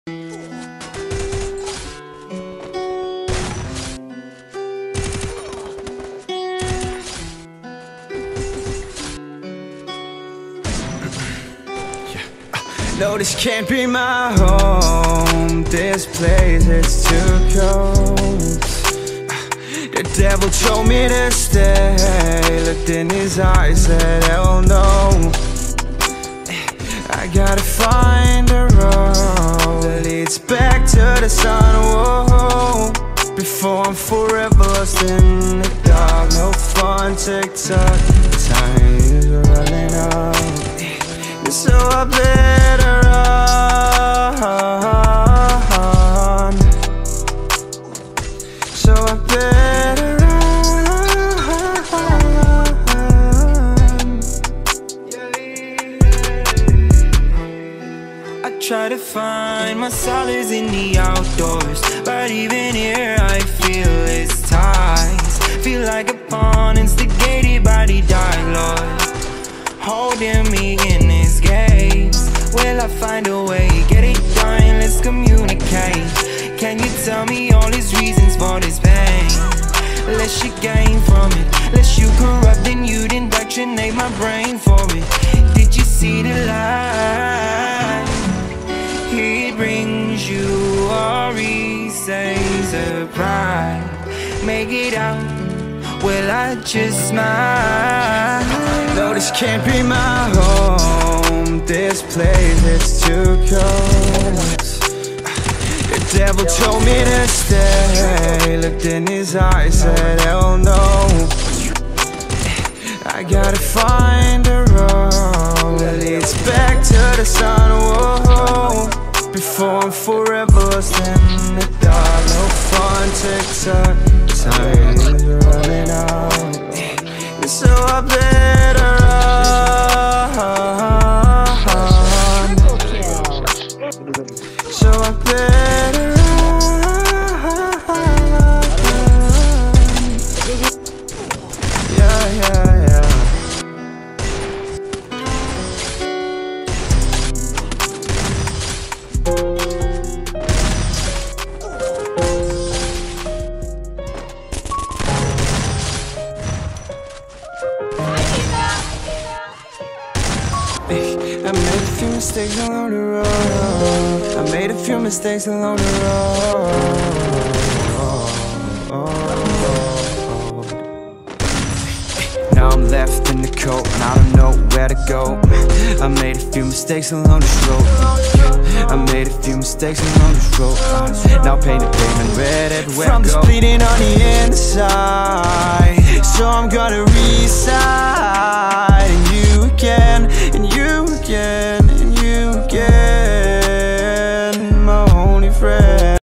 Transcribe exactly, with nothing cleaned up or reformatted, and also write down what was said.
No, this can't be my home. This place is too close. The devil told me to stay. Looked in his eyes, said hell no. I gotta find a road that leads back to the sun, whoa. Before I'm forever lost in the dark. No fun, tick-tock, time is running out. So I better run. So I better run. I try to find my solace in the outdoors, but even here I feel its ties. Feel like a pawn instigated by the dark lord, holding me in his gaze. Will I find a way? Get it done, let's communicate. Can you tell me all his reasons for this pain? Less you gain from it, less you corrupt, then you'd indoctrinate my brain for it. Did you see the light? He brings you or he says a pride. Make it out, will I just smile? No, this can't be my home. This place is too close. The devil told me to stay. Looked in his eyes, said hell no. I gotta find a road that leads back to the sun, whoa. Before I'm forever lost in the dark. No fun, tick-tock, time is running out. So I better run. So I better run. Yeah, yeah, yeah. I made a few mistakes along the road. I made a few mistakes along the road. Now I'm left in the cold and I don't know where to go. I made a few mistakes along this road. I made a few mistakes along this road. Now paint the pavement red everywhere I go. From this bleeding on the inside, so I'm gonna resign.